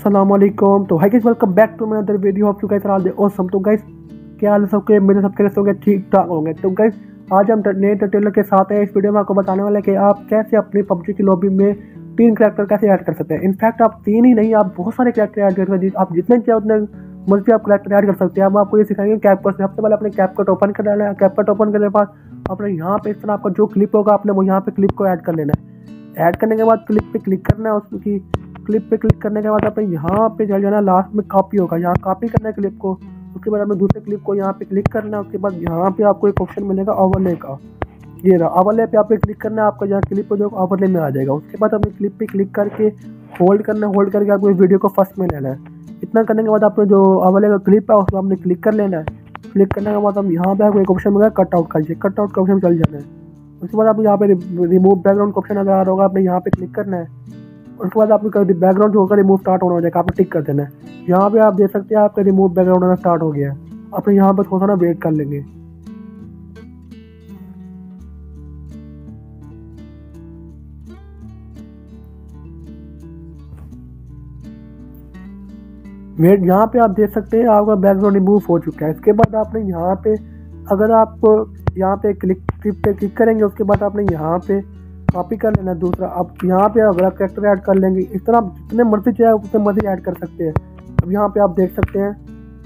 अस्सलाम वालेकुम। तो hi guys, welcome back to my other video of you guys are all awesome. तो guys क्या हाल है सबके, मेरे सबके रहे होंगे ठीक ठाक होंगे। तो गाइस आज हम नए ट्यूटोरियल के साथ हैं। इस वीडियो में आपको बताने वाले हैं कि आप कैसे अपनी पबजी की लॉबी में 3 कैरेक्टर कैसे ऐड कर सकते हैं। इनफैक्ट आप 3 ही नहीं, आप बहुत सारे कैरेक्टर ऐड कर सकते हैं। आप जितने चाहे उतने मर्जी आप कैरेक्टर ऐड कर सकते हैं। हम आपको ये सिखाएंगे कैपकट से। सबसे पहले अपने कैपकट ओपन कर लेना है। कैपकट ओपन करने के बाद अपने यहाँ पे इस तरह आपका जो क्लिप होगा आपने वो यहाँ पे क्लिप को ऐड कर लेना है। ऐड करने के बाद क्लिप पे क्लिक करना है। उसकी क्लिप पे क्लिक करने के बाद आपने यहाँ पे चल जाना, लास्ट में कॉपी होगा, यहाँ कॉपी करना है क्लिप को। उसके बाद आपने दूसरे क्लिप को यहाँ पे क्लिक करना है। उसके बाद यहाँ पे आपको एक ऑप्शन मिलेगा ओवरले का, ये रहा ओवरले पे आप क्लिक करना है। आपका यहाँ क्लिप जो ओवरले में आ जाएगा। उसके बाद आपने क्लिप पे क्लिक करके होल्ड करना है। होल्ड करके आपको इस वीडियो को फर्स्ट में लेना है। इतना करने के बाद आपने जो ओवरले का क्लिप है उसको आपने क्लिक कर लेना है। क्लिक करने के बाद हम यहाँ पे आपको एक ऑप्शन मिलेगा कट आउट का, कट आउट का ऑप्शन चल जाना है। उसके बाद आप यहाँ पे रिमूव बैकग्राउंड का ऑप्शन अगर आ रहा होगा आपने यहाँ पे क्लिक करना है। उसके बाद आपका बैकग्राउंड जो होगा रिमूव स्टार्ट होना हो जाएगा, आपको टिक कर देना है। यहाँ पे आप देख सकते हैं आपका रिमूव बैकग्राउंड होना स्टार्ट हो गया है। अपने यहाँ पर थोड़ा सा ना वेट कर लेंगे। वेट, यहाँ पे आप देख सकते हैं आपका बैकग्राउंड रिमूव हो चुका है। इसके बाद आपने यहाँ पे अगर आप यहाँ पे क्लिक पे क्लिक करेंगे उसके बाद आपने यहाँ पे कॉपी कर लेना है दूसरा। अब यहाँ पे अगर आप कैरेक्टर ऐड कर लेंगे, इस तरह आप जितने मर्जी चाहे उतने मर्जी ऐड कर सकते हैं। अब यहाँ पे आप देख सकते हैं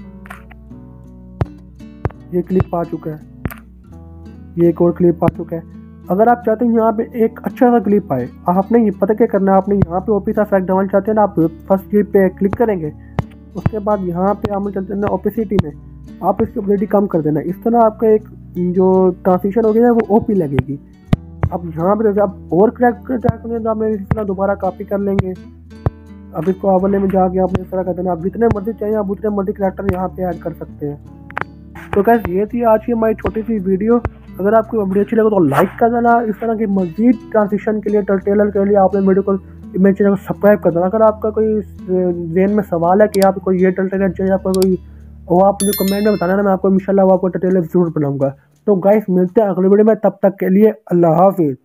ये क्लिप आ चुका है, ये एक और क्लिप आ चुका है। अगर आप चाहते हैं यहाँ पे एक अच्छा सा क्लिप आए, आपने ये पता क्या करना है, आपने यहाँ पे ओपी सा इफेक्ट डालना चाहते हैं ना, आप फर्स्ट क्लिप पे क्लिक करेंगे। उसके बाद यहाँ पे आप चलते हैं ओपेसिटी में, आप इसकी ऑपेसिटी कम कर देना। इस तरह आपका एक जो ट्रांसिशन हो गया है वो ओपी लगेगी। अब यहाँ पे आप और कैरेक्टर तो आपने इस तरह दोबारा कॉपी कर लेंगे। अब इसको ओवरले में जाके आपने इस तरह कर देना। आप जितने मर्जी चाहिए आप उतने मर्जी कैरेक्टर यहाँ पे ऐड कर सकते हैं। तो गाइस ये थी आज की हमारी छोटी सी वीडियो। अगर आपको वीडियो अच्छी लगे तो लाइक कर देना। इस तरह की मजीद ट्रांजिशन के लिए, ट्यूटोरियल के लिए आपने वीडियो को मेरे चैनल को सब्सक्राइब कर देना। अगर आपका कोई जेन में सवाल है कि आप कोई ये ट्यूटोरियल चाहिए आपको कोई, वो आप मुझे कमेंट में बताना ना, मैं आपको इंशाल्लाह वो आपको ट्यूटोरियल जरूर बनाऊंगा। तो गाइस मिलते हैं अगले वीडियो में, तब तक के लिए अल्लाह हाफिज़।